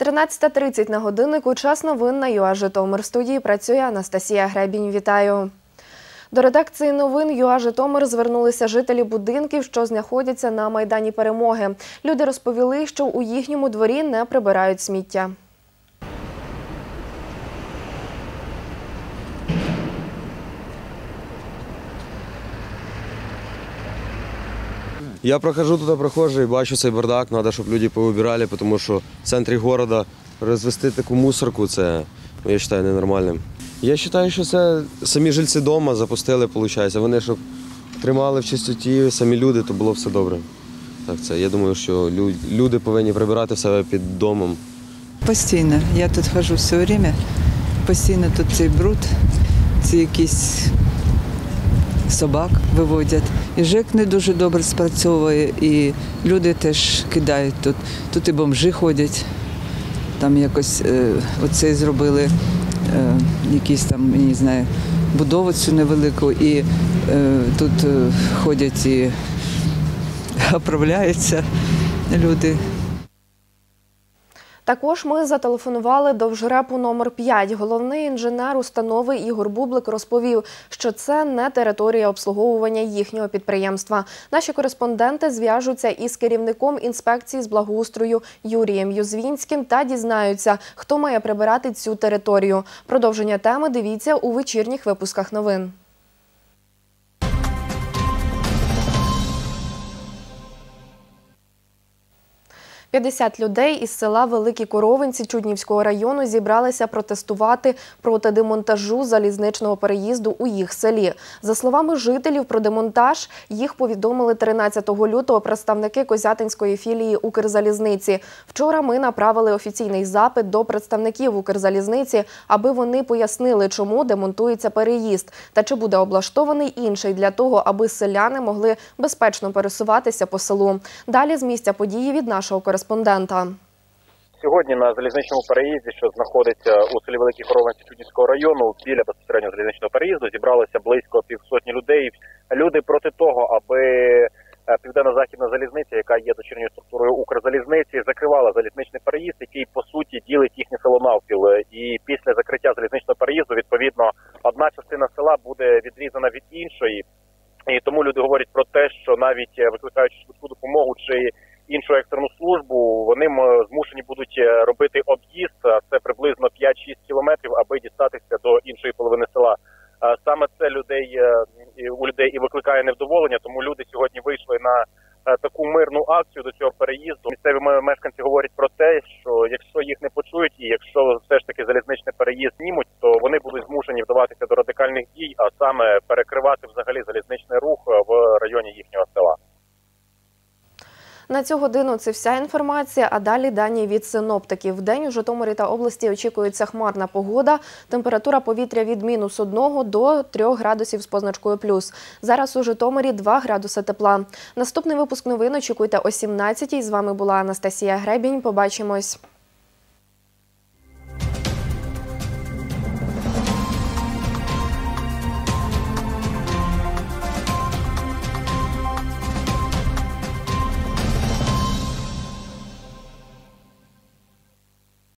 13:30 на годиннику. Час новин на ЮА Житомир. В студії працює Анастасія Гребінь. Вітаю. До редакції новин ЮА Житомир звернулися жителі будинків, що знаходяться на Майдані Перемоги. Люди розповіли, що у їхньому дворі не прибирають сміття. Я прохожу туда, прохожий, бачу цей бардак, треба, щоб люди повибирали, тому що в центрі міста розвести таку мусорку, це, я вважаю, ненормальним. Я вважаю, що це самі жильці дому запустили, виходить. Вони, щоб тримали в чистоті самі люди, то було все добре. Так, це, я думаю, що люди повинні прибирати в себе під домом. Постійно. Я тут ходжу все час. Постійно тут цей бруд, ці якісь собак виводять. І ЖЕК не дуже добре спрацьовує, і люди теж кидають тут. Тут і бомжі ходять. Там якось оцей зробили якісь там, я не знаю, будову цю невелику, і тут ходять і оправляються люди. Також ми зателефонували до ЖРЕПу номер 5. Головний інженер установи Ігор Бублик розповів, що це не територія обслуговування їхнього підприємства. Наші кореспонденти зв'яжуться із керівником інспекції з благоустрою Юрієм Юзвінським та дізнаються, хто має прибирати цю територію. Продовження теми дивіться у вечірніх випусках новин. 50 людей із села Великі Коровинці Чуднівського району зібралися протестувати проти демонтажу залізничного переїзду у їх селі. За словами жителів, про демонтаж їх повідомили 13 лютого представники Козятинської філії Укрзалізниці. Вчора ми направили офіційний запит до представників Укрзалізниці, аби вони пояснили, чому демонтується переїзд та чи буде облаштований інший для того, аби селяни могли безпечно пересуватися по селу. Далі з місця події від нашого кореспондента. Сьогодні на залізничному переїзді, що знаходиться у селі Великі Коровинці Чуднівського району, біля безпосередньо залізничного переїзду, зібралося близько 500 людей. Люди проти того, аби Південно-Західна залізниця, яка є дочірньою структурою Укрзалізниці, закривала залізничний переїзд, який, по суті, ділить їхнє село навпіл. І після закриття залізничного переїзду, відповідно, одна частина села буде відрізана від іншої. І тому люди говорять про те, що навіть викликаючи швидку допомогу чи іншу екстрену службу, вони змушені будуть робити об'їзд, це приблизно 5-6 кілометрів, аби дістатися до іншої половини села. Саме це у людей і викликає невдоволення, тому люди сьогодні вийшли на таку мирну акцію до цього переїзду. Місцеві мешканці говорять про те, що якщо їх не почують і якщо все ж таки залізничний переїзд знімуть, то вони будуть змушені вдаватися до радикальних дій, а саме перекривати взагалі залізничний рух в районі їхнього села. На цю годину це вся інформація, а далі дані від синоптиків. Вдень у Житомирі та області очікується хмарна погода. Температура повітря від -1 до 3 градусів з позначкою плюс. Зараз у Житомирі 2 градуси тепла. Наступний випуск новин очікуйте о 17-й. З вами була Анастасія Гребінь. Побачимось.